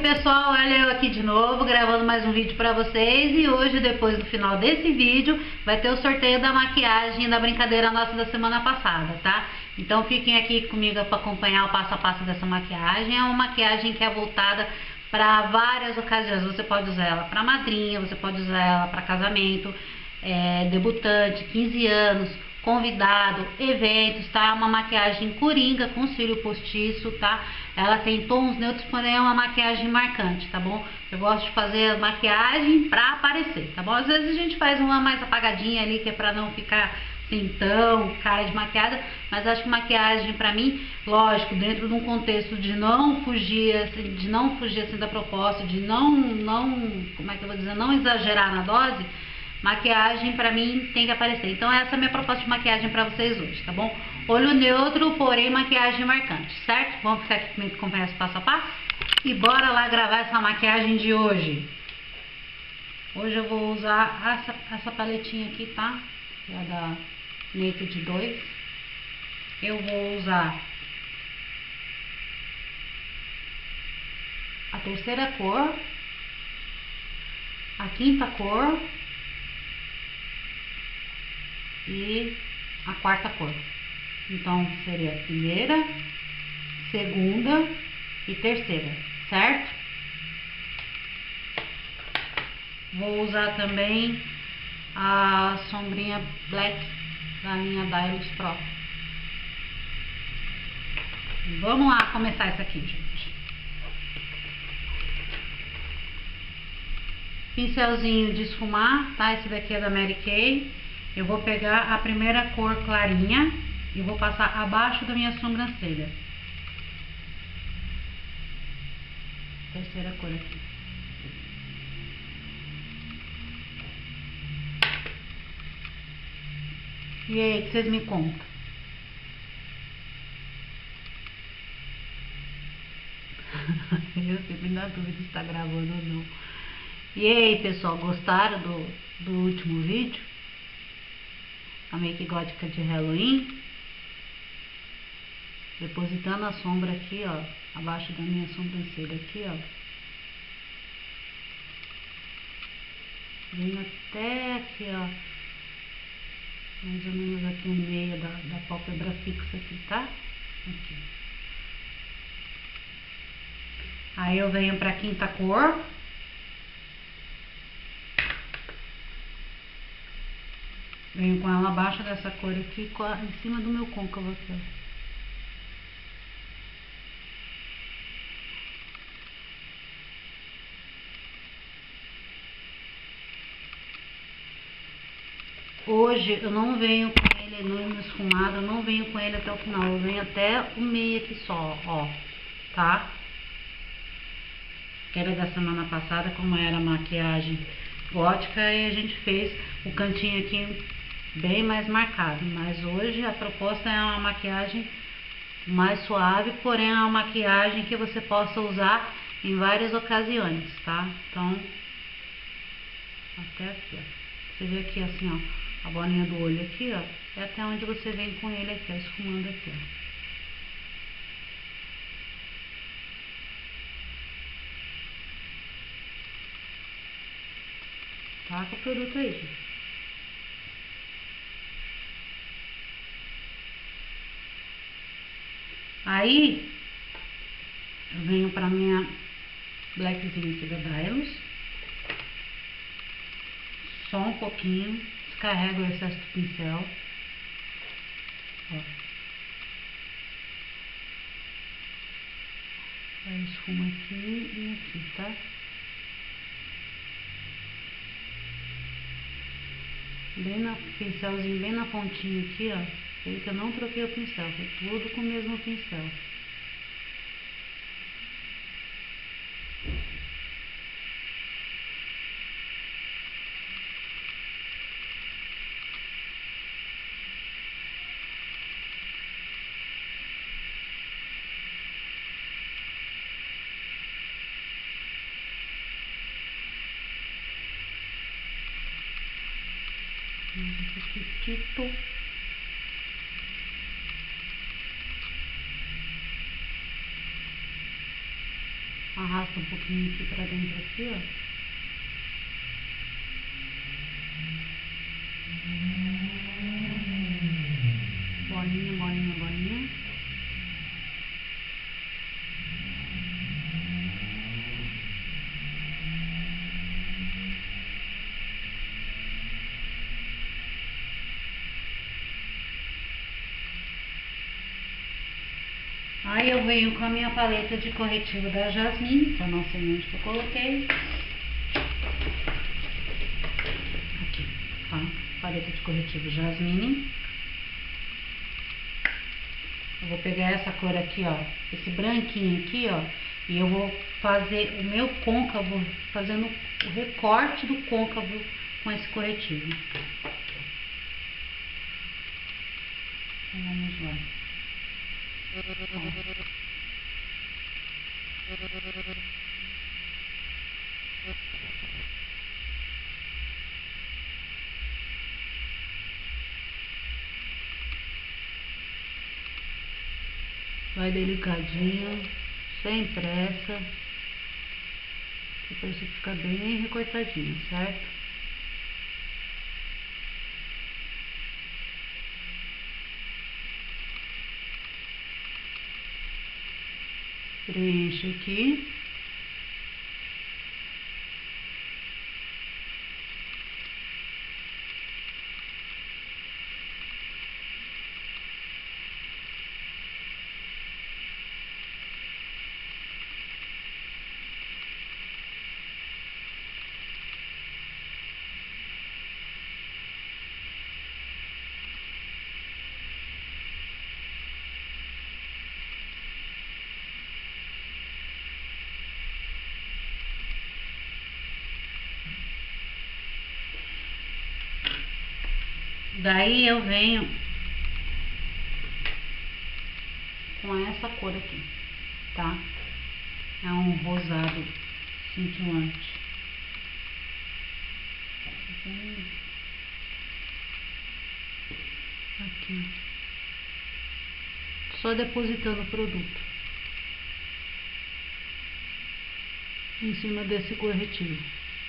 pessoal, olha eu aqui de novo gravando mais um vídeo pra vocês. E hoje, depois no final desse vídeo, vai ter o sorteio da maquiagem da brincadeira nossa da semana passada, tá? Então fiquem aqui comigo para acompanhar o passo a passo dessa maquiagem. É uma maquiagem que é voltada para várias ocasiões. Você pode usar ela para madrinha, você pode usar ela para casamento, debutante, 15 anos, convidado, eventos, tá? É uma maquiagem coringa com cílio postiço, tá? Ela tem tons neutros, porém é uma maquiagem marcante, tá bom? Eu gosto de fazer maquiagem pra aparecer, tá bom? Às vezes a gente faz uma mais apagadinha ali, que é pra não ficar assim tão cara de maquiada, mas acho que maquiagem pra mim, lógico, dentro de um contexto de não fugir assim da proposta, de não, como é que eu vou dizer, não exagerar na dose. Maquiagem pra mim tem que aparecer. Então essa é a minha proposta de maquiagem pra vocês hoje, tá bom? Olho neutro, porém maquiagem marcante, certo? Vamos ficar aqui comigo acompanhando passo a passo? E bora lá gravar essa maquiagem de hoje. Hoje eu vou usar essa paletinha aqui, tá? Que é da Naked 2. Eu vou usar a terceira cor, a quinta cor e a quarta cor. Então seria a primeira, segunda e terceira, certo? Vou usar também a sombrinha Black da linha Dylos Pro. Vamos lá começar isso aqui, gente. Pincelzinho de esfumar, tá? Esse daqui é da Mary Kay. Eu vou pegar a primeira cor clarinha e vou passar abaixo da minha sobrancelha. Terceira cor aqui. E aí, o que vocês me contam? Eu sempre na dúvida se está gravando ou não. E aí, pessoal, gostaram do último vídeo? A make gótica de Halloween, depositando a sombra aqui, ó, abaixo da minha sobrancelha aqui, ó, vindo até aqui, ó, mais ou menos aqui no meio da pálpebra fixa aqui, tá? Aqui. Aí eu venho pra quinta cor. Venho com ela abaixo dessa cor aqui, em cima do meu côncavo aqui, ó. Hoje eu não venho com ele no esfumado, eu não venho com ele até o final, eu venho até o meio aqui só, ó, tá? Que era da semana passada, como era maquiagem gótica, e a gente fez o cantinho aqui bem mais marcado, mas hoje a proposta é uma maquiagem mais suave, porém é uma maquiagem que você possa usar em várias ocasiões, tá? Então, até aqui, ó. Você vê aqui assim, ó, a bolinha do olho aqui, ó, é até onde você vem com ele aqui, ó, esfumando aqui, ó. Tá com o produto aí, gente. Aí, eu venho pra minha blackzinha aqui da Dylos. Só um pouquinho. Descarrego o excesso do pincel. Ó. Aí esfuma aqui e aqui, tá? Bem na pincelzinho, bem na pontinha aqui, ó. Ele que eu não troquei o pincel, foi tudo com o mesmo pincel. Um pouquinho. Arrasta um pouquinho aqui pra dentro aqui, ó. Bolinha, bolinha, bolinha. Aí eu venho com a minha paleta de corretivo da Jasmine, que eu não sei onde que eu coloquei. Aqui, tá? Paleta de corretivo Jasmine. Eu vou pegar essa cor aqui, ó, esse branquinho aqui, ó, e eu vou fazer o meu côncavo, fazendo o recorte do côncavo com esse corretivo. Então, vamos lá. Vai delicadinho, sem pressa, depois você fica bem recortadinho, certo? Preenche aqui. Daí eu venho com essa cor aqui, tá? É um rosado cintilante. Aqui, só depositando o produto em cima desse corretivo.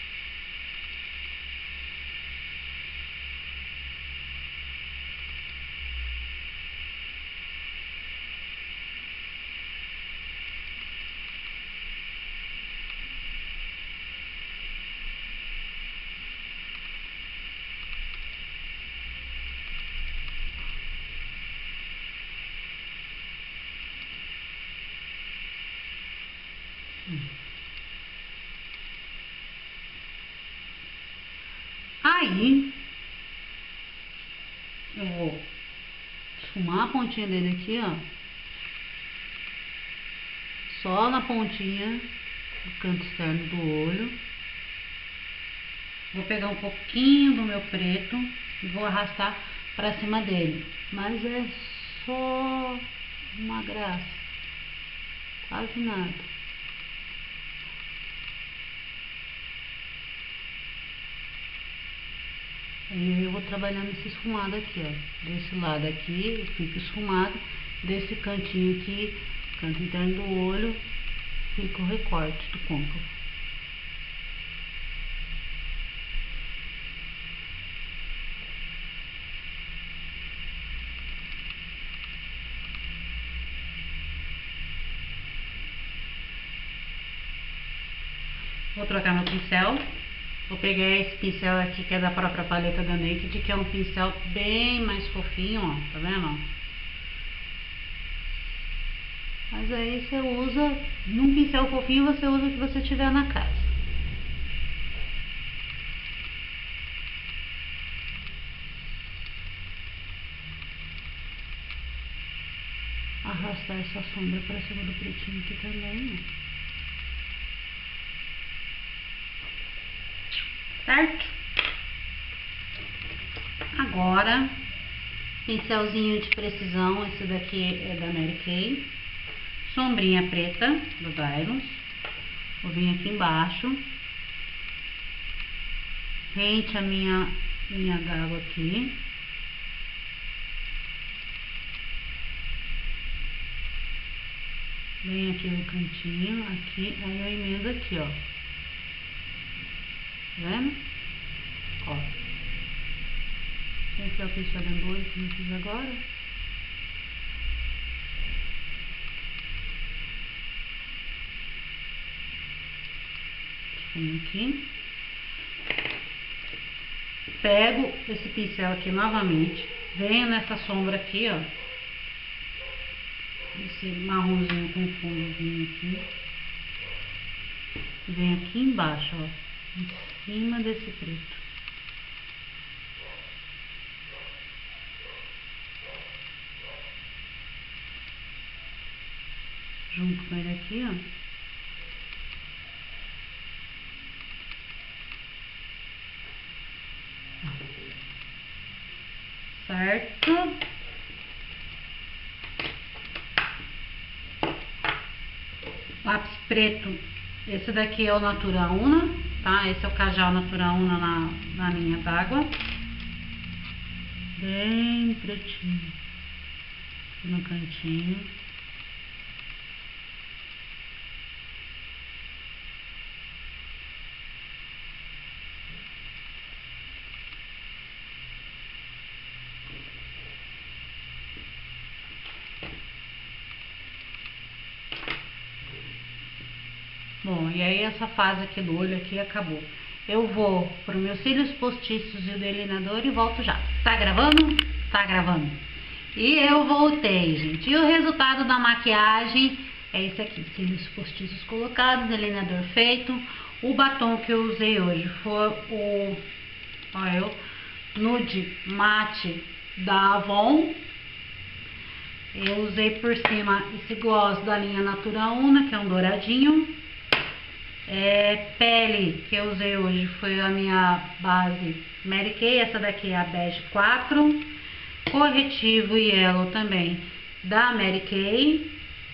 Aí eu vou esfumar a pontinha dele aqui, ó, só na pontinha do canto externo do olho. Vou pegar um pouquinho do meu preto e vou arrastar pra cima dele, mas é só uma graça, quase nada. Aí eu vou trabalhando esse esfumado aqui, ó. Desse lado aqui eu fico esfumado, desse cantinho aqui, canto interno do olho, fica o recorte do côncavo. Vou trocar meu pincel. Vou pegar esse pincel aqui que é da própria paleta da Naked, que é um pincel bem mais fofinho, ó, tá vendo? Mas aí você usa, num pincel fofinho você usa o que você tiver na casa. Arrastar essa sombra pra cima do pretinho aqui também, ó. Certo? Agora, pincelzinho de precisão, esse daqui é da Mary Kay. Sombrinha preta do Dylos. Vou vir aqui embaixo. Rente a minha gava aqui. Vem aqui no cantinho, aqui, aí eu emendo aqui, ó. Tá vendo? Ó. Deixa eu enfiar o pincel dentro do olho que eu não fiz agora. Vem aqui. Pego esse pincel aqui novamente. Venho nessa sombra aqui, ó. Esse marronzinho com fundozinho aqui. E venho aqui embaixo, ó. Em cima desse preto. Junto com ele aqui, ó. Certo? Lápis preto. Esse daqui é o Natura Una, tá? Esse é o Kajal Natura Una na linha d'água. Bem pretinho. Aqui no cantinho. Bom, e aí essa fase aqui do olho aqui acabou. Eu vou para os meus cílios postiços e o delineador e volto já. Tá gravando? Tá gravando. E eu voltei, gente. E o resultado da maquiagem é esse aqui. Cílios postiços colocados, delineador feito. O batom que eu usei hoje foi o Nude Matte da Avon. Eu usei por cima esse gloss da linha Natura Una, que é um douradinho. Pele que eu usei hoje foi a minha base Mary Kay, essa daqui é a Bege 4. Corretivo Yellow também da Mary Kay.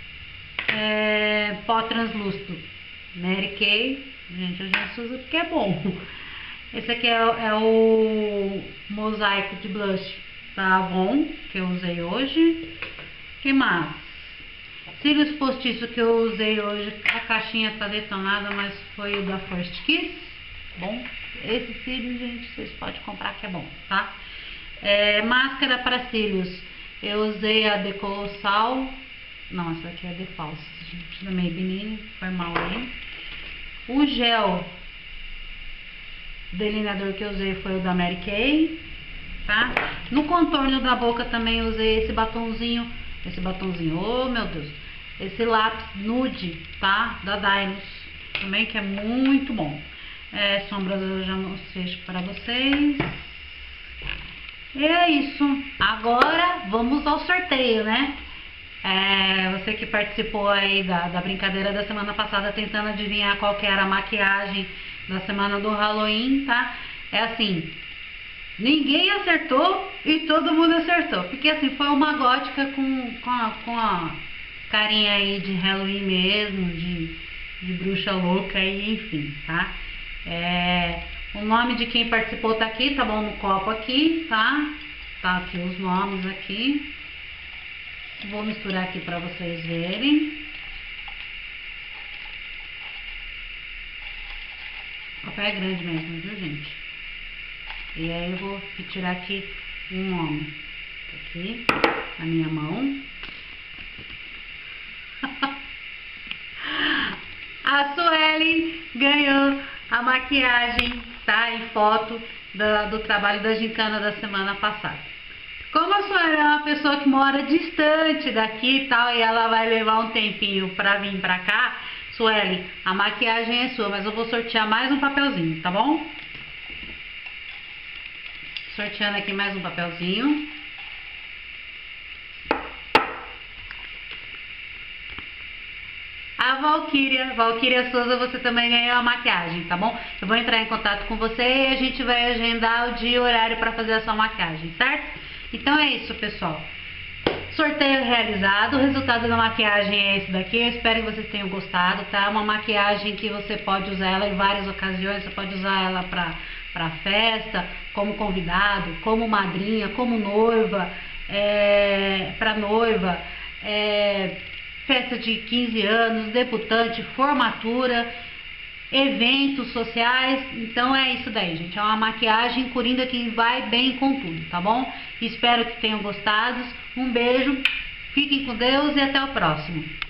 Pó translúcido Mary Kay. Gente, a gente usa porque é bom. Esse aqui é o mosaico de blush da Avon, que eu usei hoje. Que mais? Cílios postiços que eu usei hoje, a caixinha tá detonada, mas foi o da First Kiss. Bom, esse cílio, gente, vocês podem comprar que é bom, tá? Máscara para cílios, eu usei a Decolossal. Não, essa aqui é de falso, gente, da Maybelline, foi mal aí. O gel delineador que eu usei foi o da Mary Kay, tá? No contorno da boca também eu usei esse batonzinho, oh meu Deus, esse lápis nude, tá? Da Dylos, também, que é muito bom. Sombras eu já mostrei para vocês. E é isso. Agora vamos ao sorteio, né? Você que participou aí da brincadeira da semana passada, tentando adivinhar qual que era a maquiagem da semana do Halloween, tá? É assim, ninguém acertou e todo mundo acertou. Porque assim, foi uma gótica com a carinha aí de Halloween mesmo, de bruxa louca e enfim, tá? O nome de quem participou tá aqui, tá bom? No copo aqui, tá? Tá aqui os nomes aqui. Vou misturar aqui pra vocês verem. O papel é grande mesmo, viu, gente? E aí eu vou tirar aqui um nome. Aqui, na minha mão. A Suelen ganhou a maquiagem, tá? Em foto do trabalho da gincana da semana passada. Como a Suelen é uma pessoa que mora distante daqui e tal, e ela vai levar um tempinho pra vir pra cá, Suelen, a maquiagem é sua, mas eu vou sortear mais um papelzinho, tá bom? Sorteando aqui mais um papelzinho. A Valquíria Souza, você também ganhou a maquiagem, tá bom? Eu vou entrar em contato com você e a gente vai agendar o dia e horário para fazer a sua maquiagem, certo? Então é isso, pessoal. Sorteio realizado, o resultado da maquiagem é esse daqui. Eu espero que vocês tenham gostado, tá? É uma maquiagem que você pode usar ela em várias ocasiões. Você pode usar ela pra festa, como convidado, como madrinha, como noiva, pra noiva, festa de 15 anos, debutante, formatura, eventos sociais. Então é isso daí, gente. É uma maquiagem coringa que vai bem com tudo, tá bom? Espero que tenham gostado. Um beijo, fiquem com Deus e até o próximo.